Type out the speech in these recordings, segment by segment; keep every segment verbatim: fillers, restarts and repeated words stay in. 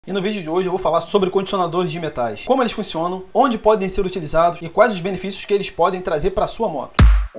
E no vídeo de hoje eu vou falar sobre condicionadores de metais, como eles funcionam, onde podem ser utilizados e quais os benefícios que eles podem trazer para a sua moto.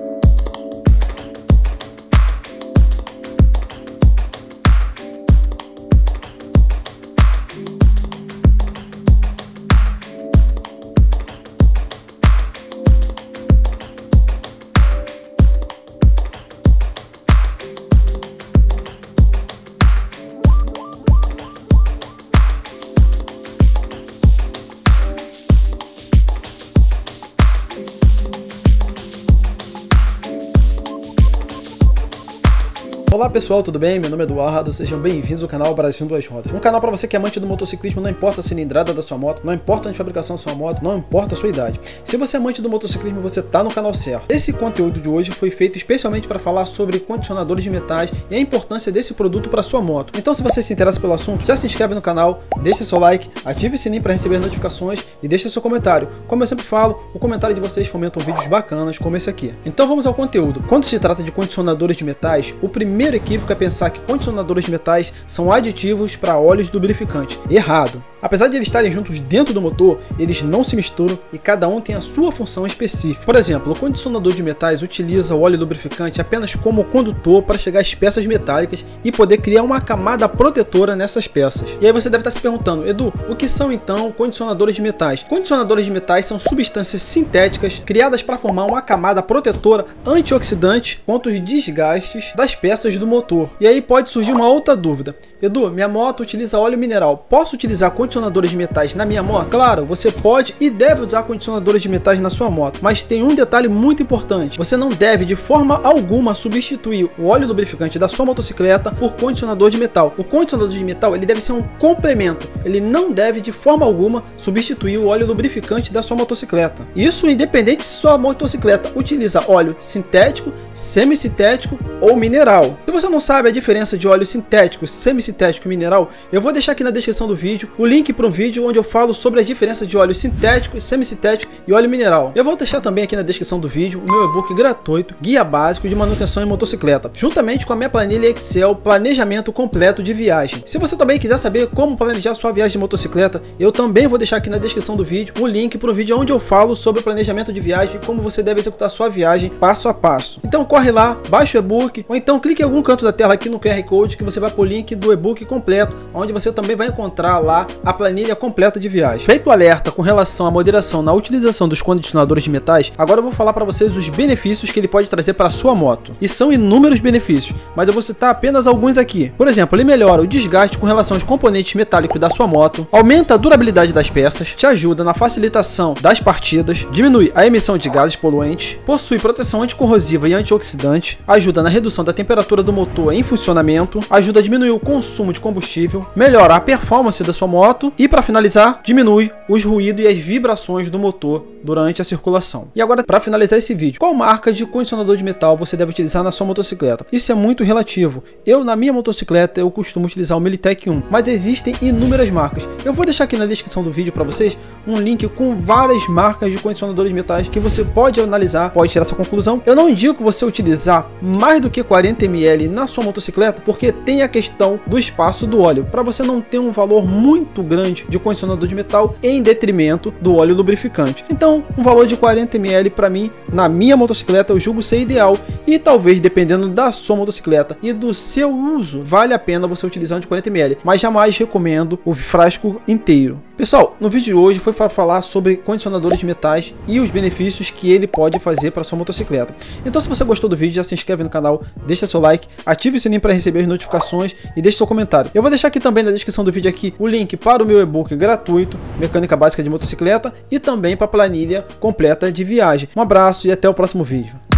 Olá pessoal, tudo bem? Meu nome é Eduardo, sejam bem-vindos ao canal Brasil Duas Rodas. Um canal para você que é amante do motociclismo, não importa a cilindrada da sua moto, não importa a fabricação da sua moto, não importa a sua idade. Se você é amante do motociclismo, você está no canal certo. Esse conteúdo de hoje foi feito especialmente para falar sobre condicionadores de metais e a importância desse produto para sua moto. Então se você se interessa pelo assunto, já se inscreve no canal, deixa seu like, ative o sininho para receber notificações e deixa seu comentário. Como eu sempre falo, o comentário de vocês fomentam vídeos bacanas como esse aqui. Então vamos ao conteúdo. Quando se trata de condicionadores de metais, o primeiro O primeiro equívoco é pensar que condicionadores de metais são aditivos para óleos do lubrificante. Errado! Apesar de eles estarem juntos dentro do motor, eles não se misturam e cada um tem a sua função específica. Por exemplo, o condicionador de metais utiliza o óleo lubrificante apenas como condutor para chegar às peças metálicas e poder criar uma camada protetora nessas peças. E aí você deve estar se perguntando, Edu, o que são então condicionadores de metais? Condicionadores de metais são substâncias sintéticas criadas para formar uma camada protetora antioxidante contra os desgastes das peças do motor. E aí pode surgir uma outra dúvida. Edu, minha moto utiliza óleo mineral. Posso utilizar condicionadores de metais na minha moto? Claro, você pode e deve usar condicionadores de metais na sua moto. Mas tem um detalhe muito importante. Você não deve de forma alguma substituir o óleo lubrificante da sua motocicleta por condicionador de metal. O condicionador de metal ele deve ser um complemento. Ele não deve de forma alguma substituir o óleo lubrificante da sua motocicleta. Isso independente se sua motocicleta utiliza óleo sintético, semissintético ou mineral. Se você não sabe a diferença de óleo sintético, semissintético e mineral, eu vou deixar aqui na descrição do vídeo o link para um vídeo onde eu falo sobre as diferenças de óleo sintético, semissintético e óleo mineral. Eu vou deixar também aqui na descrição do vídeo o meu e-book gratuito, Guia Básico de Manutenção em Motocicleta, juntamente com a minha planilha Excel, planejamento completo de viagem. Se você também quiser saber como planejar sua viagem de motocicleta, eu também vou deixar aqui na descrição do vídeo o link para o vídeo onde eu falo sobre o planejamento de viagem e como você deve executar sua viagem passo a passo. Então corre lá, baixa o e-book ou então clique em algum canto da tela aqui no Q R Code que você vai para o link do e-book completo, onde você também vai encontrar lá a planilha completa de viagem. Feito o alerta com relação à moderação na utilização dos condicionadores de metais, agora eu vou falar para vocês os benefícios que ele pode trazer para a sua moto. E são inúmeros benefícios, mas eu vou citar apenas alguns aqui. Por exemplo, ele melhora o desgaste com relação aos componentes metálicos da sua moto, aumenta a durabilidade das peças, te ajuda na facilitação das partidas, diminui a emissão de gases poluentes, possui proteção anticorrosiva e antioxidante, ajuda na redução da temperatura do motor em funcionamento, ajuda a diminuir o consumo de combustível, melhora a performance da sua moto e, para finalizar, diminui os ruídos e as vibrações do motor durante a circulação. E agora, para finalizar esse vídeo, qual marca de condicionador de metal você deve utilizar na sua motocicleta? Isso é muito relativo. Eu, na minha motocicleta, eu costumo utilizar o Militech um, mas existem inúmeras marcas. Eu vou deixar aqui na descrição do vídeo para vocês um link com várias marcas de condicionadores de metais que você pode analisar, pode tirar sua conclusão. Eu não indico você utilizar mais do que quarenta mililitros na sua motocicleta, porque tem a questão do espaço do óleo, para você não ter um valor muito grande de condicionador de metal em detrimento do óleo lubrificante. Então, um valor de quarenta mililitros para mim, na minha motocicleta, eu julgo ser ideal, e talvez dependendo da sua motocicleta e do seu uso, vale a pena você utilizar um de quarenta mililitros, mas jamais recomendo o frasco inteiro. Pessoal, no vídeo de hoje foi para falar sobre condicionadores de metais e os benefícios que ele pode fazer para sua motocicleta. Então, se você gostou do vídeo, já se inscreve no canal, deixa seu like, ative o sininho para receber as notificações e deixe seu comentário. Eu vou deixar aqui também na descrição do vídeo aqui o link para o meu e-book gratuito, Mecânica Básica de Motocicleta, e também para a planilha completa de viagem. Um abraço e até o próximo vídeo.